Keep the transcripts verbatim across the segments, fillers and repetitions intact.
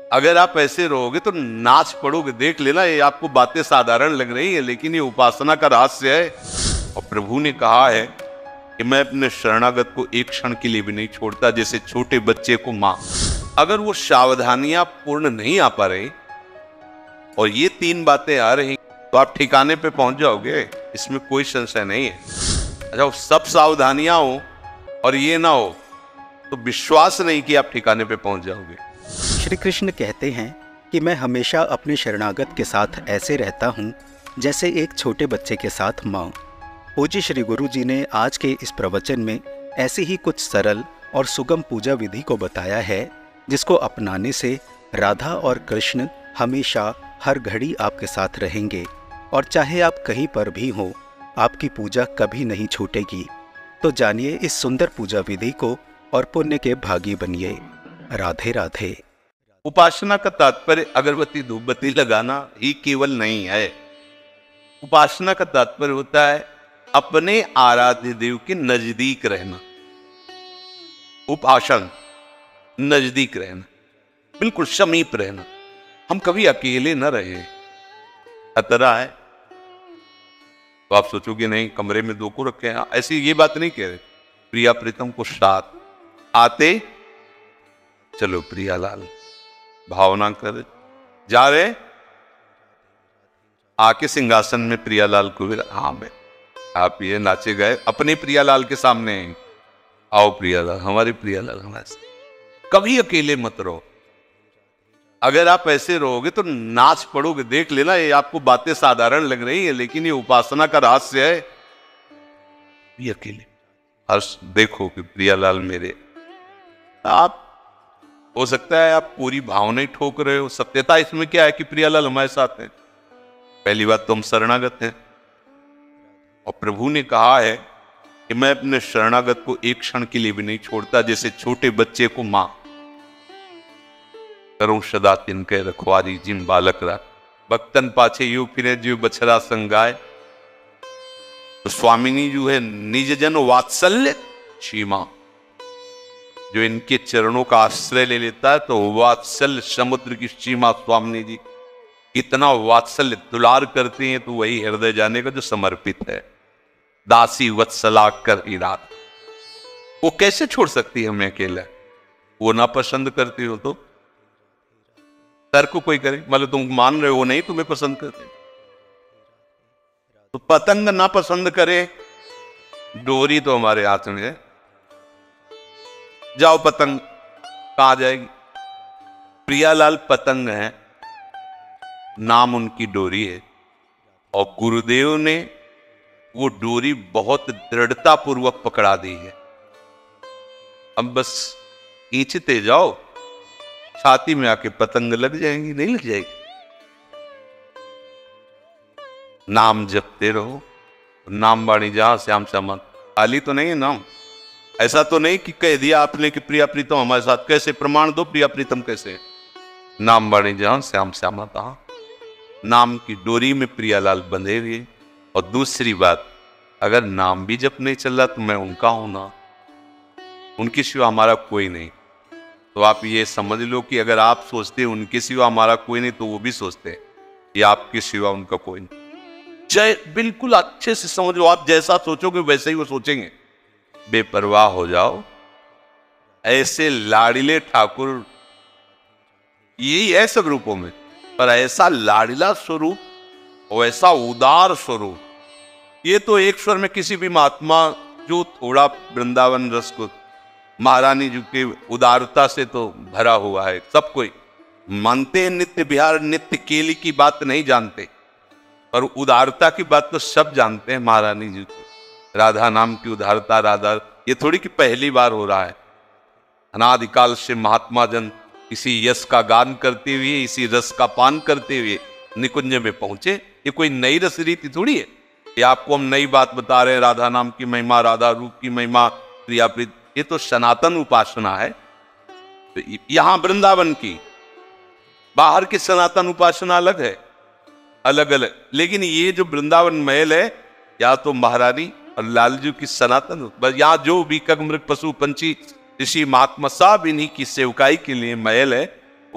अगर आप ऐसे रहोगे तो नाच पड़ोगे। देख लेना, ये आपको बातें साधारण लग रही है, लेकिन ये उपासना का रहस्य है। और प्रभु ने कहा है कि मैं अपने शरणागत को एक क्षण के लिए भी नहीं छोड़ता, जैसे छोटे बच्चे को मां। अगर वो सावधानियां पूर्ण नहीं आ पा रही और ये तीन बातें आ रही, तो आप ठिकाने पे पहुंच जाओगे, इसमें कोई संशय नहीं है। अच्छा, सब सावधानियां हो और ये ना हो तो विश्वास नहीं कि आप ठिकाने पे पहुंच जाओगे। श्री कृष्ण कहते हैं कि मैं हमेशा अपने शरणागत के साथ ऐसे रहता हूँ जैसे एक छोटे बच्चे के साथ माँ। पूज्य श्री गुरु जी ने आज के इस प्रवचन में ऐसी ही कुछ सरल और सुगम पूजा विधि को बताया है, जिसको अपनाने से राधा और कृष्ण हमेशा हर घड़ी आपके साथ रहेंगे और चाहे आप कहीं पर भी हो, आपकी पूजा कभी नहीं छूटेगी। तो जानिए इस सुंदर पूजा विधि को और पुण्य के भागी बनिए। राधे राधे। उपासना का तात्पर्य अगरबत्ती धूपबत्ती लगाना ही केवल नहीं है। उपासना का तात्पर्य होता है अपने आराध्य देव के नजदीक रहना। उपासन नजदीक रहना, बिल्कुल समीप रहना। हम कभी अकेले न रहे। खतरा है। तो आप सोचोगे नहीं कमरे में दो को रखे हैं, ऐसी ये बात नहीं कह रहे। प्रिया प्रीतम को साथ आते चलो प्रियालाल, भावना कर जा रहे, आके सिंहासन में प्रियालाल को भी, हाँ मैं आप ये नाचे गए अपने प्रियालाल के सामने, आओ प्रियालाल, हमारे प्रियालाल हमारे साथ। कभी अकेले मत रहो। अगर आप ऐसे रहोगे तो नाच पड़ोगे। देख लेना, ये आपको बातें साधारण लग रही है, लेकिन ये उपासना का रहस्य है। भी अकेले हर्ष देखो कि प्रियालाल मेरे, आप हो सकता है आप पूरी भावना ही ठोक रहे हो। सत्यता इसमें क्या है कि प्रियालाल हमारे साथ है। पहली बात तो हम शरणागत हैं और प्रभु ने कहा है कि मैं अपने शरणागत को एक क्षण के लिए भी नहीं छोड़ता, जैसे छोटे बच्चे को मां। करूं सदा तिनके रखवारी जिम बालक रा, भक्तन पाछे यू फिरे जो बछड़ा संगाय। तो स्वामिनी जो है निज जन वात्सल्य सीमा, जो इनके चरणों का आश्रय ले लेता है तो वात्सल्य समुद्र की सीमा स्वामिनी जी इतना वात्सल्य दुलार करती हैं, तो वही हृदय जाने का जो समर्पित है। दासी वत्सला कर ही रात, वो कैसे छोड़ सकती है हमें अकेला? वो ना पसंद करती हो तो तर्क कोई करे, मतलब तुम मान रहे हो नहीं तुम्हें पसंद करते, तो पतंग ना पसंद करे, डोरी तो हमारे हाथ में है। जाओ पतंग, कहां जाएगी? प्रियालाल पतंग है, नाम उनकी डोरी है। और गुरुदेव ने वो डोरी बहुत दृढ़ता पूर्वक पकड़ा दी है। अब बस खींचते जाओ, छाती में आके पतंग लग जाएंगी, नहीं लग जाएगी? नाम जपते रहो, नाम बाणी जहां श्याम श्यामा। खाली तो नहीं है नाम, ऐसा तो नहीं कि कह दिया आपने कि प्रिया प्रीतम हमारे साथ। कैसे प्रमाण दो, प्रिया प्रीतम कैसे? नाम बाणी जहां श्याम श्यामा तहां, नाम की डोरी में प्रियालाल बंधे हुए। और दूसरी बात, अगर नाम भी जप नहीं चल रहा तो मैं उनका हूं ना, उनके सिवा हमारा कोई नहीं। तो आप ये समझ लो कि अगर आप सोचते उनके सिवा हमारा कोई नहीं, तो वो भी सोचते कि आपके सिवा उनका कोई नहीं। जय बिल्कुल अच्छे से समझ लो, आप जैसा सोचोगे वैसे ही वो सोचेंगे। बेपरवाह हो जाओ। ऐसे लाड़िले ठाकुर यही है सब रूपों में, पर ऐसा लाड़िला स्वरूप और ऐसा उदार स्वरूप, ये तो एक स्वर में किसी भी महात्मा जो थोड़ा वृंदावन रस को, महारानी जी के उदारता से तो भरा हुआ है। सब कोई मानते नित्य बिहार नित्य केली की बात नहीं जानते, पर उदारता की बात तो सब जानते हैं महारानी जी को। राधा नाम की उदारता, राधा, ये थोड़ी कि पहली बार हो रहा है। अनादिकाल से महात्मा जन इसी यश का गान करते हुए, इसी रस का पान करते हुए निकुंज में पहुंचे। ये कोई नई रस रीति थोड़ी है, ये आपको हम नई बात बता रहे हैं। राधा नाम की महिमा, राधा रूप की महिमा, प्रिया प्रीत, ये तो सनातन उपासना है। तो यहां वृंदावन की, बाहर की सनातन उपासना अलग है, अलग अलग। लेकिन ये जो वृंदावन महल है, या तो महारानी और लालजू की सनातन, बस यहाँ जो भी कग मृग पशु पंछी ऋषि महात्मा सब इन्हीं की सेवकाई के लिए महल है,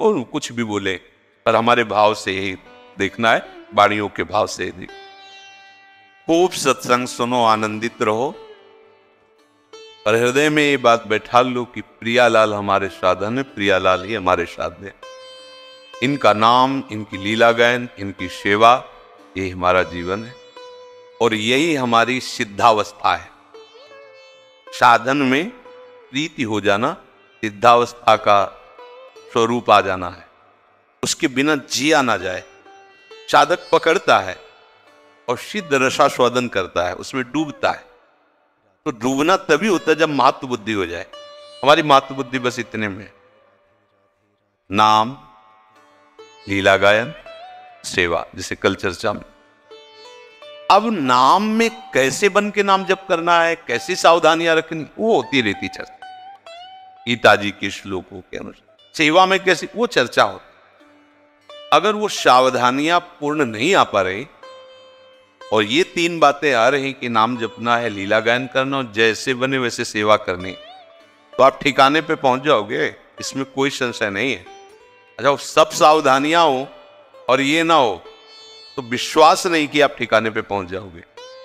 और कुछ भी बोले, पर हमारे भाव से ही देखना है, वाणियों के भाव से ही। खूब सत्संग सुनो, आनंदित रहो, और हृदय में ये बात बैठा लो कि प्रियालाल हमारे साधन है, प्रियालाल ही हमारे साधन है। इनका नाम, इनकी लीला गायन, इनकी सेवा, ये हमारा जीवन है, और यही हमारी सिद्धावस्था है। साधन में प्रीति हो जाना सिद्धावस्था का स्वरूप आ जाना है। उसके बिना जिया ना जाए। साधक पकड़ता है और सिद्ध रसास्वादन करता है, उसमें डूबता है। तो डूबना तभी होता है जब मातृ बुद्धि हो जाए। हमारी मातृ बुद्धि बस इतने में, नाम, लीला गायन, सेवा, जैसे कल चर्चा में। अब नाम में कैसे बन के नाम जप करना है, कैसी सावधानियां रखनी, वो होती रहती चर्चा गीता जी के श्लोकों के अनुसार। सेवा में कैसी, वो चर्चा होती। अगर वो सावधानियां पूर्ण नहीं आ पा रही और ये तीन बातें आ रही कि नाम जपना है, लीला गायन करना और जैसे बने वैसे सेवा करनी, तो आप ठिकाने पे पहुंच जाओगे, इसमें कोई संशय नहीं है। अच्छा, सब सावधानियां हो और ये ना हो तो विश्वास नहीं कि आप ठिकाने पे पहुंच जाओगे।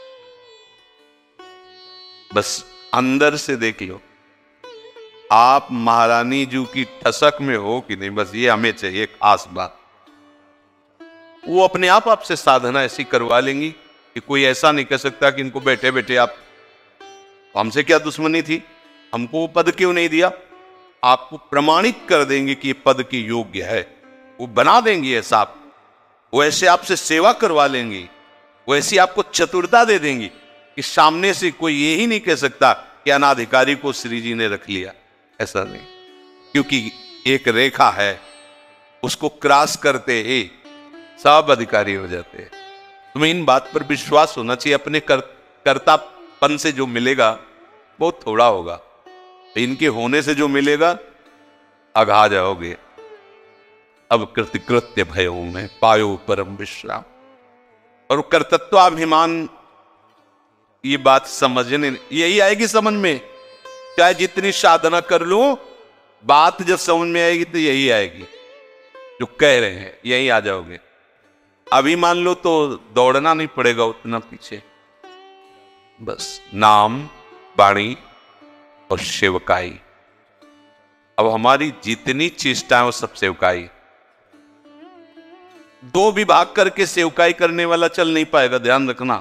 बस अंदर से देख लो, आप महारानी जी की ठसक में हो कि नहीं, बस ये हमें चाहिए, एक आस बात। वो अपने आप आपसे साधना ऐसी करवा लेंगी कि कोई ऐसा नहीं कह सकता कि इनको बैठे बैठे आप, हमसे क्या दुश्मनी थी, हमको वो पद क्यों नहीं दिया। आपको प्रमाणित कर देंगे कि ये पद के योग्य है, वो बना देंगी ऐसा। आप वो ऐसे आपसे सेवा करवा लेंगी, वो ऐसी आपको चतुरता दे देंगी कि सामने से कोई ये ही नहीं कह सकता कि अनाधिकारी को श्री जी ने रख लिया। ऐसा नहीं, क्योंकि एक रेखा है, उसको क्रॉस करते ही सब अधिकारी हो जाते हैं। तुम्हें इन बात पर विश्वास होना चाहिए। अपने कर, कर्तापन से जो मिलेगा बहुत थोड़ा होगा, इनके होने से जो मिलेगा अघा जाओगे। अब कृतकृत्य भयो में पायो परम विश्राम। और कर्तत्वाभिमान, ये बात समझने, यही आएगी समझ में। चाहे जितनी साधना कर लो, बात जब समझ में आएगी तो यही आएगी जो कह रहे हैं, यही आ जाओगे। अभी मान लो तो दौड़ना नहीं पड़ेगा उतना पीछे। बस नाम, वाणी और सेवकाई। अब हमारी जितनी चेष्टाएं वो सब सेवकाई। दो विभाग करके सेवकाई करने वाला चल नहीं पाएगा, ध्यान रखना।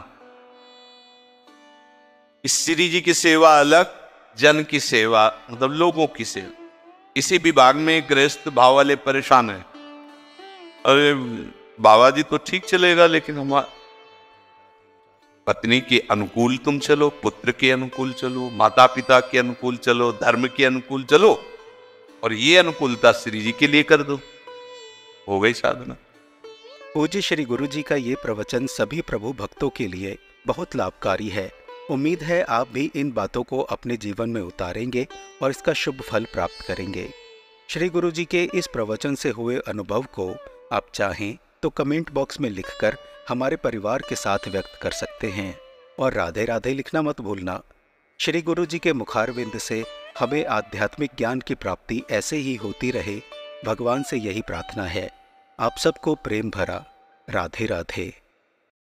इस श्री जी की सेवा अलग, जन की सेवा मतलब लोगों की सेवा। इसी विभाग में गृहस्थ भाव वाले परेशान है। अरे बाबा जी तो ठीक चलेगा, लेकिन हमारा पत्नी के अनुकूल तुम चलो, पुत्र के अनुकूल चलो, माता पिता के अनुकूल चलो, धर्म के अनुकूल चलो, और ये अनुकूलता श्री जी के लिए कर दो, हो गई साधना। पूज्य श्री गुरु जी का ये प्रवचन सभी प्रभु भक्तों के लिए बहुत लाभकारी है। उम्मीद है आप भी इन बातों को अपने जीवन में उतारेंगे और इसका शुभ फल प्राप्त करेंगे। श्री गुरु जी के इस प्रवचन से हुए अनुभव को आप चाहें तो कमेंट बॉक्स में लिखकर हमारे परिवार के साथ व्यक्त कर सकते हैं, और राधे राधे लिखना मत भूलना। श्री गुरु जी के मुखारविंद से हमें आध्यात्मिक ज्ञान की प्राप्ति ऐसे ही होती रहे, भगवान से यही प्रार्थना है। आप सबको प्रेम भरा राधे राधे।